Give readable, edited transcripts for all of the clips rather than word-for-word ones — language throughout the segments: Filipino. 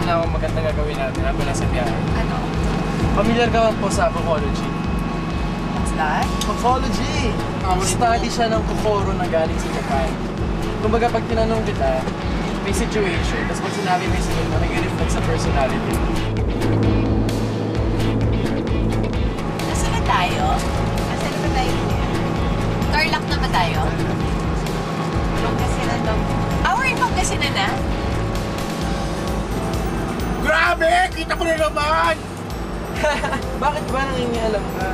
na akong magandang gagawin natin habang nasa biyahe. Ano? Familiar ka po sa Kokology? What's that? Kokology! Study siya ng Kokoro na galing sa Japan. Kumbaga pag tinanong kita, may situation, tapos pag sinabi may sagot na nag-reflect sa personality. Nasaan na tayo? Nasaan na ba tayo? Tarlac na ba tayo? Pangasinan daw. We're in Pangasinan na? Grabe! Kita ko na naman! Bakit ba nangingialam ka?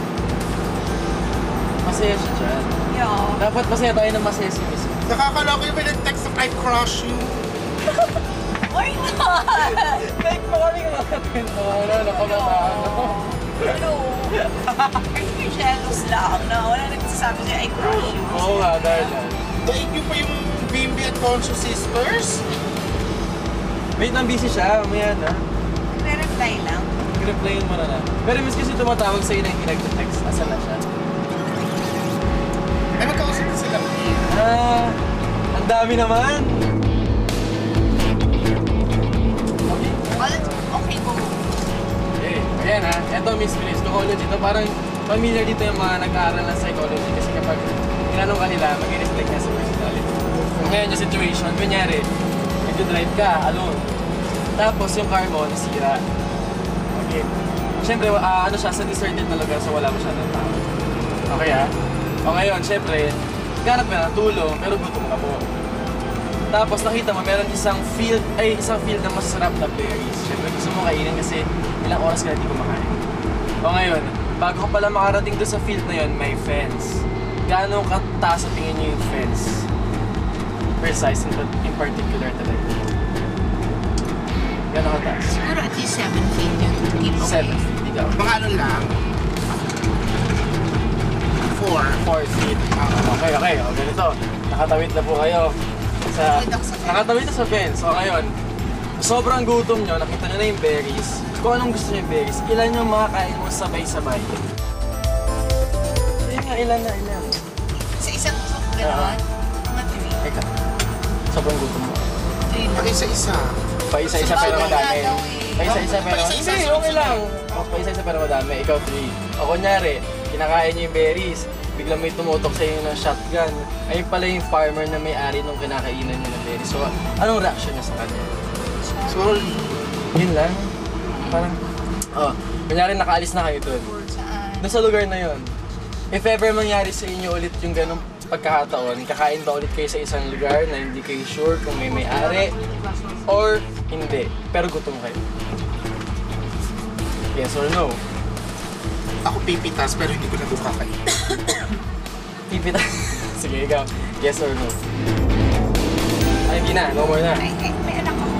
Masaya siya dyan. Yo. Dapat masaya tayo ng masaya si Miss. Nakakaloko yung may nag-text na I crush you. Why not? Like pa kami natin. Ano, nakabataan ako. Ano? Are you jealous lang na wala nagsasabi sa'yo, I crush you? Oo nga, dahil Daig niyo pa yung Bimbi at Conscious Sisters? wait, nang busy siya. Mamaya na. Nagre-reply lang. Replyin mo na lang. Pero miss kasi tumatawag sa'yo na hindi nag-text. Asan na siya? Ay, magkausap na sila. Ang dami naman. Okay. Okay, go. Okay, ayan ha. Ito Miss Grace, Kokology. Ito parang familiar dito yung mga nag-aaral ng psychology kasi kapag tinanong ka nila, mag-reflect ka sa personality. Ngayon yung situation, kunyari, nag-drive ka, alone. Tapos yung car mo, nasira. Okay. Siyempre, ano siya, sa deserted na lugar, so wala masyadong tao. Okay ha? O ngayon, siyempre, ganap ka ng tulong, pero gutom ka po. Tapos nakita mo, meron isang field na masarap na berries. Siyempre, gusto mo kainin kasi ilang oras ka na hindi kumakain. O ngayon, bago ka pala makarating doon sa field na yon, may fence. Gaano kataas sa tingin niyo yung fence? Precise in particular talaga. Gaano kataas? Siguro at least 7 feet yung keep okay. 7 feet, ikaw. Mga ano lang. 4 feet. Okay. O, ganito. Nakatawid na po kayo. Nakatawid na sa fence. So ngayon, sobrang gutom nyo, nakita nyo na yung berries. Kung anong gusto nyo yung berries, ilan yung makakain mo sabay-sabay? Sige nga, ilan. Sa isang soup, gano'n? Mga 3. Eka, sobrang gutom mo. Pag-isa-isa. Pa-isa-isa pero madami. Pa-isa-isa pero... Pa-isa-isa, Hindi, okay lang. Pa-isa-isa pero madami. Ikaw 3. O kunyari, kinakain nyo yung berries, biglang may tumutok sa inyo ng shotgun. Ayun pala yung farmer na may-ari nung kinakainan nyo ng berries. So, anong reaction niya sa kanya? So, Yun lang. Parang, kunyari nakaalis na kayo dun. Saan? Doon sa lugar na yun. If ever mangyari sa inyo ulit yung ganong pagkakataon, kakain ba ulit kayo sa isang lugar na hindi kayo sure kung may may-ari or hindi, pero gutom kayo? Yes or no? ako pipitas pero hindi ko na kakain. Pipita. Sige, ikaw. Yes or no? Ay, hindi na. No more na. Ay, may anak ako.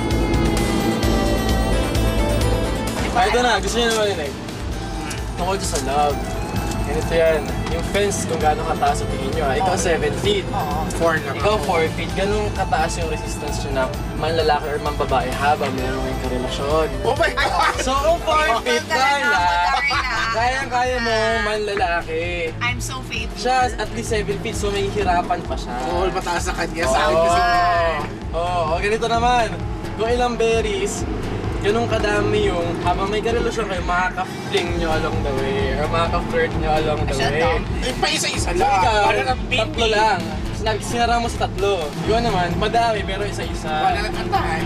Ito na. Gusto niyo naman yun eh. Tungkol dyan sa love. Ganito yan. Yung fence kung gaano kataas sa tingin nyo ha. Ikaw 7 feet. Oo. 4 lang. Ikaw 4 feet. Ganun kataas yung resistance nyo na man lalaki or man babae habang meron kayong karelasyon. Oh my God! So kung 4 feet Darla, Darla. kaya mo man lalaki. I'm so faithful. Siya at least 7 feet so may hirapan pa siya. Oo, mataas sa kanya. Sa akin kasi. Oo, ganito naman. Kung ilang berries, ganun kadami yung habang may karelasyon kayo, makaka-fling nyo along the way or makaka-flirt nyo along the way. Eh, pa isa-isa So lang. ikaw, Wala nang tatlo pindi. lang. Sinara mo sa tatlo. Yun naman, madami pero isa-isa. Wala nang antay.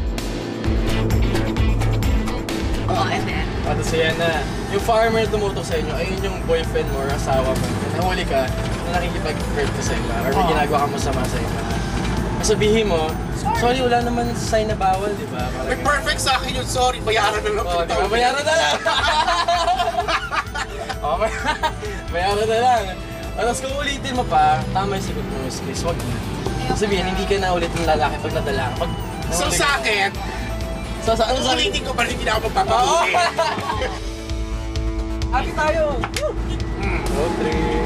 Oo, and then? Tapos yan na. Yung farmer tumutok sa inyo, ayun yung boyfriend mo or asawa mo. Nahuli ka, na nakikipag-flirt ka sa iba or may ginagawa ka masama sa iba. Sabihin mo, sorry, wala naman sign na bawal, di ba? May perfect sa akin yun. Sorry, bayaran na lang. Oo, di ba? Bayaran na lang! Oo, bayaran na lang. Tapos kung ulitin mo pa, tama yung sagot mo, Miss Chris, wag na. Sabihin, hindi ka na ulit ng lalaki pag nadala ka. So sa akin, So sa ano sa ulitin ko pa rin hindi na ako magpapahuli. Happy tayo! 2, 3.